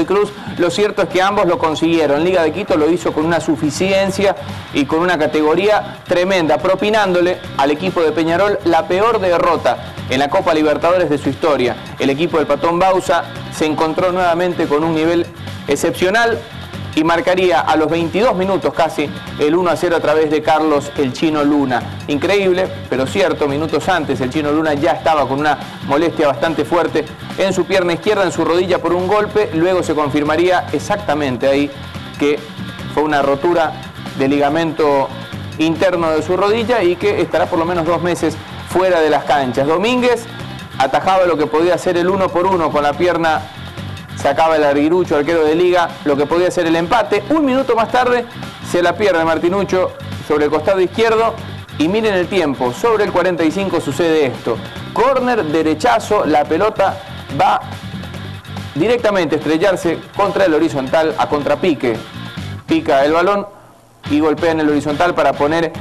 Godoy Cruz. Lo cierto es que ambos lo consiguieron. Liga de Quito lo hizo con una suficiencia y con una categoría tremenda, propinándole al equipo de Peñarol la peor derrota en la Copa Libertadores de su historia. El equipo del Patón Bauza se encontró nuevamente con un nivel excepcional y marcaría a los 22 minutos casi el 1-0 a través de Carlos el Chino Luna. Increíble, pero cierto, minutos antes el Chino Luna ya estaba con una molestia bastante fuerte en su pierna izquierda, en su rodilla por un golpe. Luego se confirmaría exactamente ahí que fue una rotura de ligamento interno de su rodilla y que estará por lo menos 2 meses fuera de las canchas. Domínguez atajaba lo que podía ser el 1-1 con la pierna. Sacaba el arguirucho, arquero de Liga, lo que podía ser el empate. Un minuto más tarde se la pierde Martinuccio sobre el costado izquierdo. Y miren el tiempo, sobre el 45 sucede esto. Córner, derechazo, la pelota va directamente a estrellarse contra el horizontal, a contrapique. Pica el balón y golpea en el horizontal para poner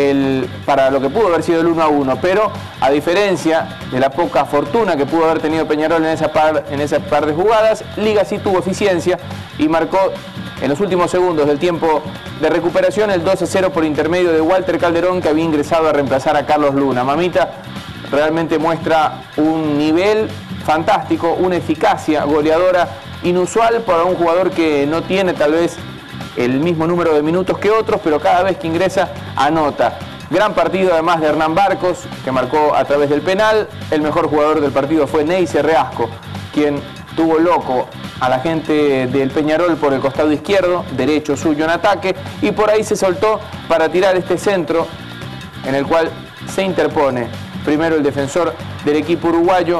para lo que pudo haber sido el 1-1, pero a diferencia de la poca fortuna que pudo haber tenido Peñarol en esa par de jugadas, Liga sí tuvo eficiencia y marcó en los últimos segundos del tiempo de recuperación el 2-0 por intermedio de Walter Calderón, que había ingresado a reemplazar a Carlos Luna. Mamita realmente muestra un nivel fantástico, una eficacia goleadora inusual para un jugador que no tiene tal vez el mismo número de minutos que otros, pero cada vez que ingresa anota. Gran partido además de Hernán Barcos, que marcó a través del penal. El mejor jugador del partido fue Neisser Reasco, quien tuvo loco a la gente del Peñarol por el costado izquierdo, derecho suyo en ataque, y por ahí se soltó para tirar este centro en el cual se interpone primero el defensor del equipo uruguayo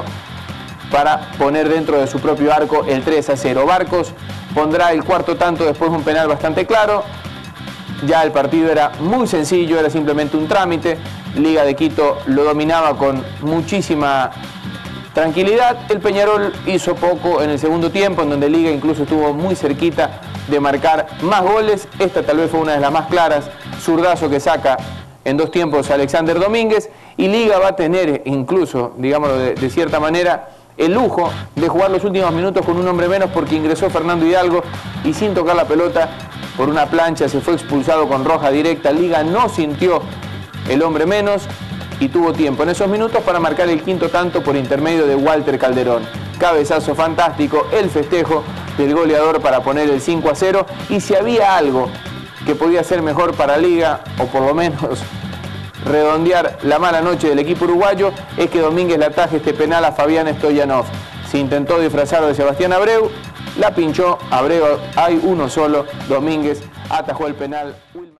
para poner dentro de su propio arco el 3-0. Barcos pondrá el cuarto tanto después de un penal bastante claro. Ya el partido era muy sencillo, era simplemente un trámite. Liga de Quito lo dominaba con muchísima tranquilidad. El Peñarol hizo poco en el segundo tiempo, en donde Liga incluso estuvo muy cerquita de marcar más goles. Esta tal vez fue una de las más claras, zurdazo que saca en 2 tiempos Alexander Domínguez. Y Liga va a tener incluso, digámoslo de cierta manera, el lujo de jugar los últimos minutos con un hombre menos, porque ingresó Fernando Hidalgo y sin tocar la pelota por una plancha se fue expulsado con roja directa. Liga no sintió el hombre menos y tuvo tiempo en esos minutos para marcar el quinto tanto por intermedio de Walter Calderón. Cabezazo fantástico, el festejo del goleador para poner el 5-0, y si había algo que podía ser mejor para Liga, o por lo menos redondear la mala noche del equipo uruguayo, es que Domínguez le ataje este penal a Fabián Stoyanov. Se intentó disfrazar de Sebastián Abreu, la pinchó Abreu, hay uno solo, Domínguez atajó el penal.